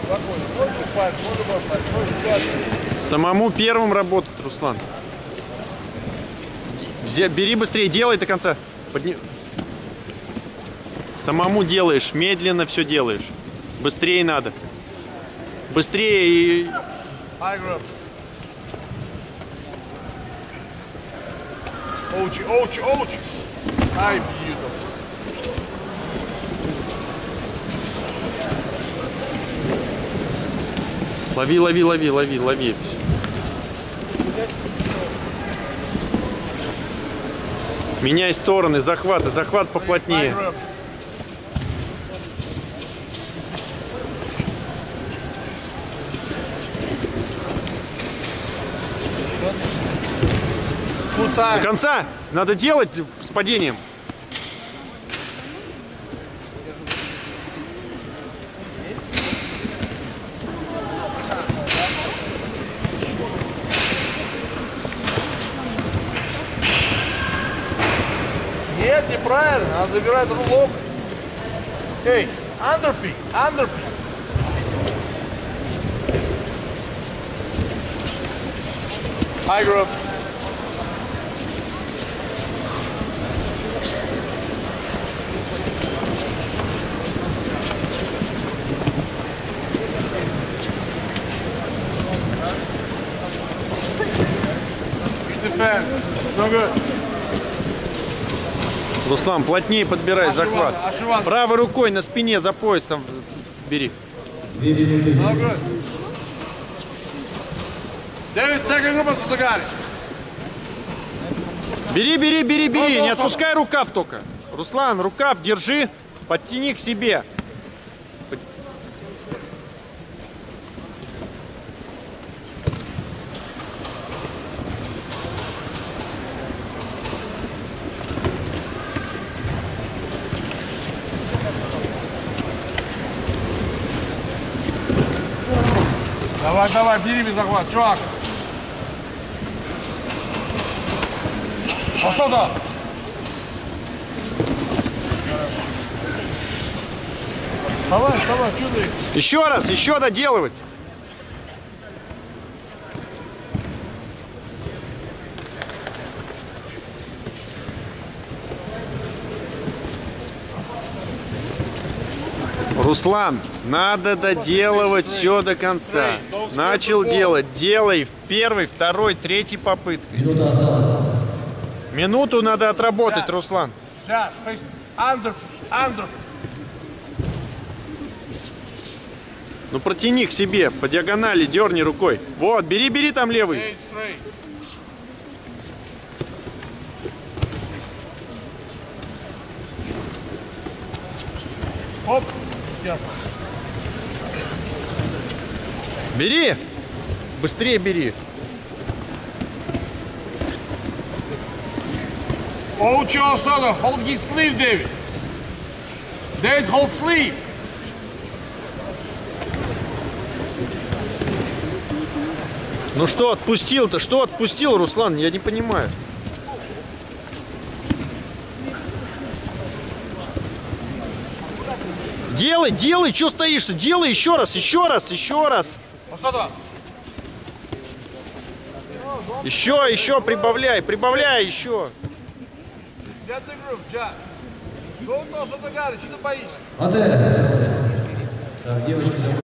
Самому первым работать, Руслан. Бери быстрее, делай до конца. Самому делаешь, медленно все делаешь. Быстрее надо. Быстрее и... Лови, лови, лови, лови, лови. Меняй стороны, захваты, захват поплотнее. До конца! Надо делать с падением. Нет, неправильно, надо забирать рулок. Эй, underpeak, underpeak. High grip. Defend. No good. Руслан, плотнее подбирай захват. Правой рукой на спине за поясом бери. Бери, бери, бери, бери. Не отпускай рукав только. Руслан, рукав держи, подтяни к себе. Давай, давай, бери мне захват, чувак. Посуда. Давай, давай, чудай. Еще раз, еще доделывать. Руслан, надо доделывать все до конца. Начал делать, делай в первой, второй, третьей попыткой. Минуту надо отработать, Руслан. Ну протяни к себе, по диагонали дерни рукой. Вот, бери, бери там левый. Оп. Бери! Быстрее бери. Hold your shoulder, hold his sleeve, David. David, hold sleeve. Ну что отпустил-то? Что отпустил, Руслан? Я не понимаю. Делай, делай, что стоишь? Делай еще раз, еще раз, еще раз. Еще, прибавляй, прибавляй еще. Что ты боишься?